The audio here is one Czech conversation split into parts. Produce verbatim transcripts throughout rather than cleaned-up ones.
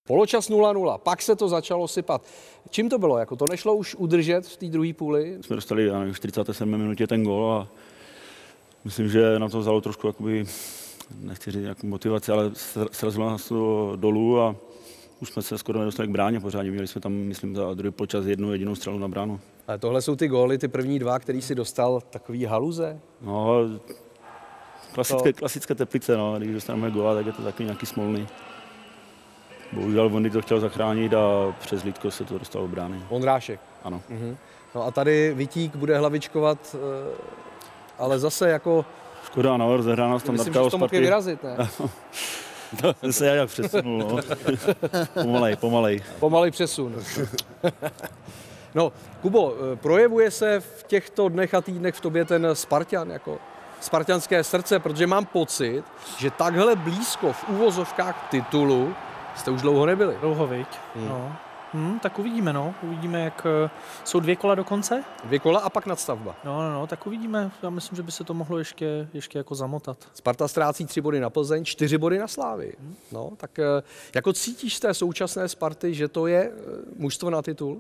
Poločas nula nula, pak se to začalo sypat. Čím to bylo? Jako to nešlo už udržet v té druhé půli? Jsme dostali v čtyřicáté sedmé minutě ten gól a myslím, že na to vzalo trošku, jakoby, nechci říct nějakou motivaci, ale srazilo nás to dolů a už jsme se skoro nedostali k bráně pořádně. Měli jsme tam, myslím, za druhý poločas jednu jedinou střelu na bránu. Ale tohle jsou ty góly, ty první dva, který si dostal, takový haluze? No, klasické, to... klasické Teplice, no. Když dostaneme góla, tak je to takový nějaký smolný. Bohužel Vondy to chtěl zachránit a přes lítko se to dostalo do brány. Ondrášek. Ano. Mhm. No a tady Vitík bude hlavičkovat, ale zase jako... Škoda, no, rozehrána standardka o Sparty. Myslím, že to mohl vyrazit, ne? To se jak přesunul, no. Pomalej, pomalej. Pomalej přesun. No, Kubo, projevuje se v těchto dnech a týdnech v tobě ten Spartan, jako spartanské srdce, protože mám pocit, že takhle blízko v úvozovkách titulu jste už dlouho nebyli. Dlouho, viď? Hmm. No. Hmm, tak uvidíme, no. Uvidíme, jak jsou dvě kola do konce. Dvě kola a pak nadstavba. No, no, no, tak uvidíme. Já myslím, že by se to mohlo ještě, ještě jako zamotat. Sparta ztrácí tři body na Plzeň, čtyři body na Slávii. Hmm. No, tak jako cítíš z té současné Sparty, že to je mužstvo na titul?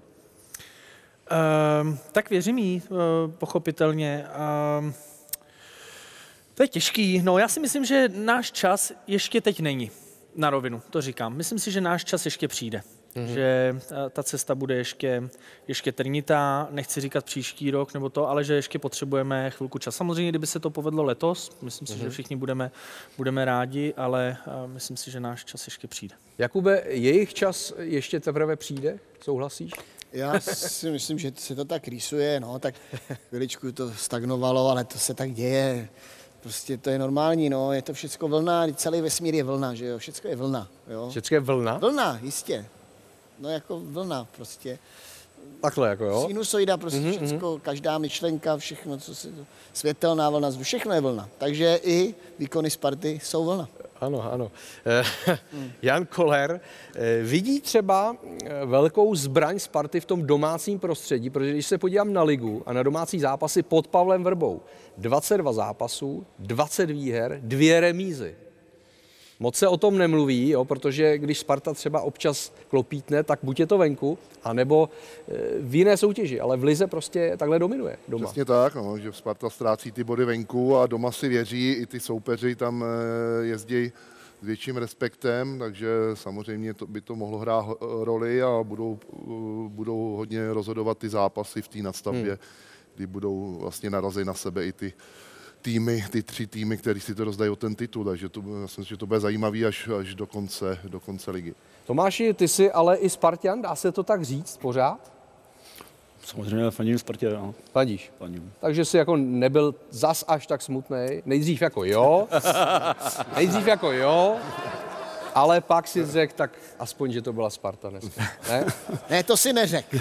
Uh, tak věřím jí, uh, pochopitelně. Uh, to je těžký. No, já si myslím, že náš čas ještě teď není. Na rovinu, to říkám. Myslím si, že náš čas ještě přijde. Mm-hmm. Že ta cesta bude ještě, ještě trnitá, nechci říkat příští rok nebo to, ale že ještě potřebujeme chvilku čas. Samozřejmě, kdyby se to povedlo letos, myslím si, mm-hmm. že všichni budeme, budeme rádi, ale myslím si, že náš čas ještě přijde. Jakube, jejich čas ještě teprve přijde? Souhlasíš? Já si myslím, že se to tak rýsuje, no, tak chviličku to stagnovalo, ale to se tak děje. Prostě to je normální, no, je to všecko vlna, celý vesmír je vlna, že jo, všecko je vlna, jo. Všecko je vlna? Vlna, jistě. No jako vlna prostě. Takhle jako jo? Sinusoida, prostě mm-hmm. všecko, každá myšlenka, všechno, co se, světelná vlna, všechno je vlna. Takže i výkony Sparty jsou vlna. Ano, ano. Jan Koller vidí třeba velkou zbraň Sparty v tom domácím prostředí, protože když se podívám na ligu a na domácí zápasy pod Pavlem Vrbou, dvacet dva zápasů, dvacet výher, dvě remízy. Moc se o tom nemluví, jo, protože když Sparta třeba občas klopítne, tak buď je to venku, anebo v jiné soutěži, ale v lize prostě takhle dominuje doma. Přesně tak, no, že Sparta ztrácí ty body venku a doma si věří, i ty soupeři tam jezdí s větším respektem, takže samozřejmě to, by to mohlo hrát roli a budou, budou hodně rozhodovat ty zápasy v té nadstavbě, hmm. kdy budou vlastně narazit na sebe i ty týmy, ty tři týmy, které si to rozdají o ten titul, takže to, myslím, že to bude zajímavý až, až do konce, do konce ligy. Tomáši, ty jsi ale i Spartan, dá se to tak říct pořád? Samozřejmě fandím Spartě, no. Fandíš? Fandím. Takže jsi jako nebyl zas až tak smutnej. Nejdřív jako jo, nejdřív jako jo, ale pak si řekl, tak aspoň, že to byla Sparta dneska. Ne, ne to si neřekl.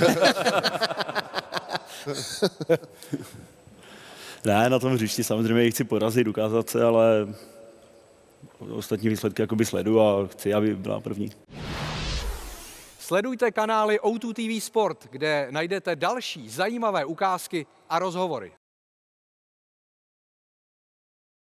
Ne, na tom hřišti samozřejmě chci porazit, ukázat se, ale ostatní výsledky jakoby sledu a chci, aby byla první. Sledujte kanály O dva T V Sport, kde najdete další zajímavé ukázky a rozhovory.